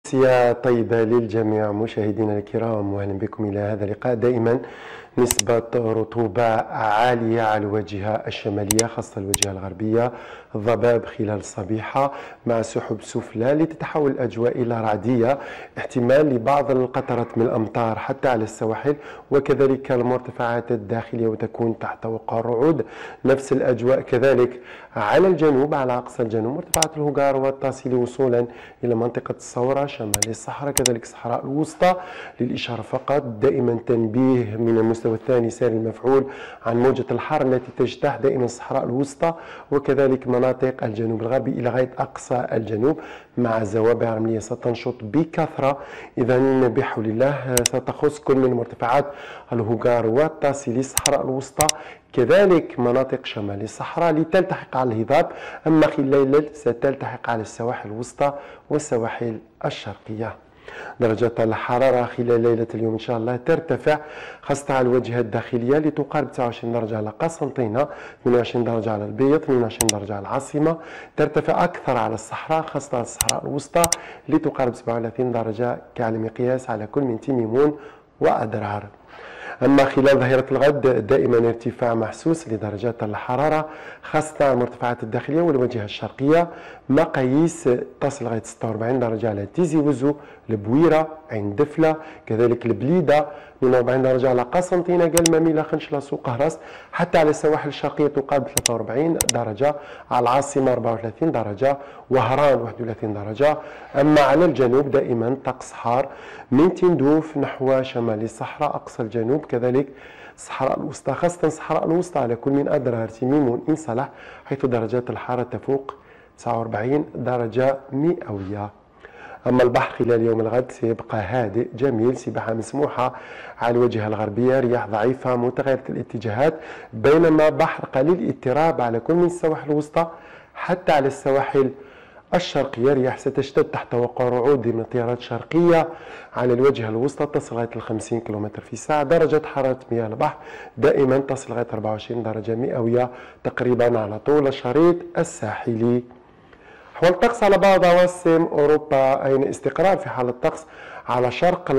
أمسية طيبة للجميع مشاهدينا الكرام، وأهلا بكم إلى هذا اللقاء. دائما نسبة رطوبة عالية على الواجهة الشمالية خاصة الواجهة الغربية، ضباب خلال الصبيحة مع سحب سفلى لتتحول الأجواء إلى رعدية، احتمال لبعض القطرات من الأمطار حتى على السواحل وكذلك المرتفعات الداخلية وتكون تحت وقع الرعود. نفس الأجواء كذلك على الجنوب، على أقصى الجنوب مرتفعات الهوغار والتصل وصولا إلى منطقة الصورة شمال الصحراء، كذلك الصحراء الوسطى. للإشارة فقط دائما تنبيه من المستوى الثاني ساري المفعول عن موجة الحر التي تجتاح دائما الصحراء الوسطى وكذلك مناطق الجنوب الغربي إلى غاية أقصى الجنوب، مع زوابع رملية ستنشط بكثرة. إذا بحول الله ستخص كل من مرتفعات الهوغار والتصيلي الصحراء الوسطى كذلك مناطق شمال الصحراء لتلتحق على الهضاب، أما خلال الليل ستلتحق على السواحل الوسطى والسواحل الشرقية. درجات الحرارة خلال ليلة اليوم إن شاء الله ترتفع خاصة على الواجهة الداخلية لتقارب 29 درجة على قسنطينة، 22 درجة على البيض، 22 درجة على العاصمة. ترتفع أكثر على الصحراء خاصة على الصحراء الوسطى لتقارب 37 درجة كعلى مقياس على كل من تيميمون وأدرار. أما خلال ظهيرة الغد دائما ارتفاع محسوس لدرجات الحرارة خاصة على المرتفعات الداخلية والواجهة الشرقية، مقاييس تصل لغاية 46 درجة على تيزي وزو، البويرة، عين دفلة، كذلك البليدة، 42 درجة على قسنطينة، قلمة، لا خنشلة، سوق هرس، حتى على السواحل الشرقية تقارب 43 درجة، على العاصمة 34 درجة، وهران 31 درجة. أما على الجنوب دائما طقس حار من تندوف نحو شمال الصحراء أقصى الجنوب، كذلك الصحراء الوسطى خاصة الصحراء الوسطى على كل من أدرار تيميمون إن صلح، حيث درجات الحرارة تفوق 49 درجة مئوية. أما البحر خلال يوم الغد سيبقى هادئ جميل، سباحة مسموحة على الواجهة الغربية، رياح ضعيفة متغيرة الاتجاهات، بينما بحر قليل اضطراب على كل من السواحل الوسطى حتى على السواحل الشرقية. رياح ستشتد تحت وقع رعود من تيارات شرقية على الواجهة الوسطى تصل لغاية 50 كم في الساعة. درجة حرارة مياه البحر دائما تصل لغاية 24 درجة مئوية تقريبا على طول الشريط الساحلي. أحوال الطقس على بعض عواصم أوروبا، أين استقرار في حال الطقس على شرق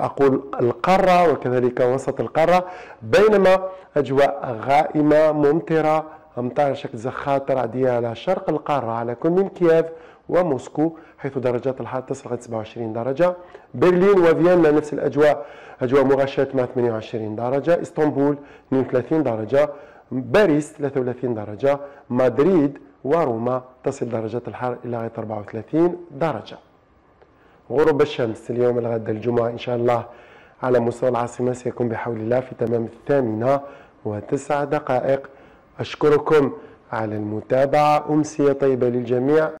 القارة وكذلك وسط القارة، بينما أجواء غائمة ممطرة، أمطار شكل زخات رعدية على شرق القارة على كل من كييف وموسكو، حيث درجات الحرارة تصل إلى 27 درجة. برلين وفيينا نفس الأجواء، أجواء مغشاة مع 28 درجة. اسطنبول 32 درجة. باريس 33 درجة. مدريد وروما تصل درجات الحرارة إلى غاية 34 درجة. غروب الشمس اليوم الغد الجمعة إن شاء الله على مستوى العاصمة سيكون بحول الله في تمام 8:09. أشكركم على المتابعة، أمسية طيبة للجميع.